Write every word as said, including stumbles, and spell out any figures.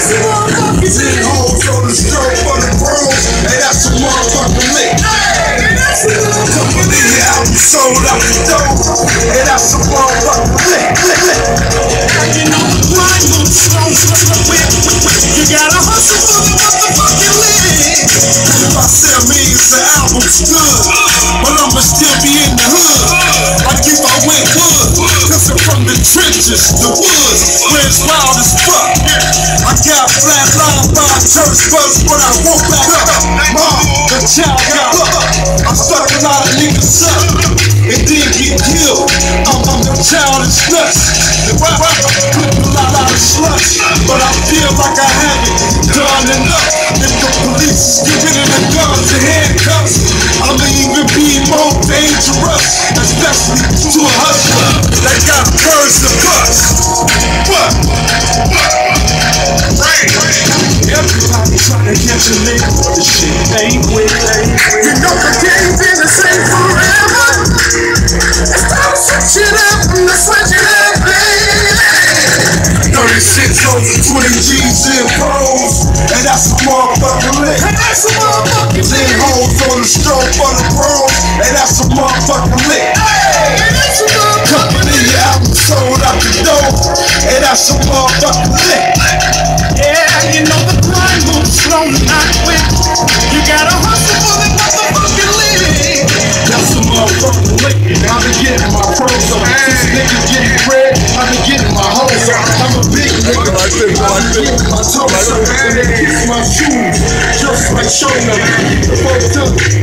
Ten hoes on the stroke for the bros. Hey, that's a motherfucking lick. Company album sold out the door. Hey, that's a motherfucking lick. You know the grind moves slow. You gotta hustle for the motherfucking lick. If I sell millions of albums, good. But I'ma still be in the hood. Like if I went wood. Cause I'm from the trenches, the woods, where it's wild as fuck. I got flat line by church bus, but I woke back up. Mom, the child got up. I stuck a lot of niggas up and then get killed. I'm, I'm the childish nuts. The rap, put a lot out of sluts, but I feel like I haven't done enough. If the police is giving it a gun to handcuffs, I'ma even be more dangerous, especially to a hustler that got birds to bust. What? What? Everybody trying to catch a nigga, but the shit ain't with. You know the game been the same forever. It's time to switch it up and to switch it up, baby. thirty-six hoes and twenty G's in pros, and that's a motherfucking lick. And that's a motherfucking lick. Ten hoes on the stroke for the bros, and that's a motherfucking lick. Hey, and that's a motherfucking company album sold out the door, and that's a motherfucking lick. Yeah, you know the grind moves slow, not quick. You gotta hustle for the motherfucking lick. That's a motherfucking lick. I've been getting my pros up. Since niggas getting bread, I've been getting my hoes up. I'm a big nigga. I've been getting my toes up. And they kiss my shoes, just like showing up. The folks up.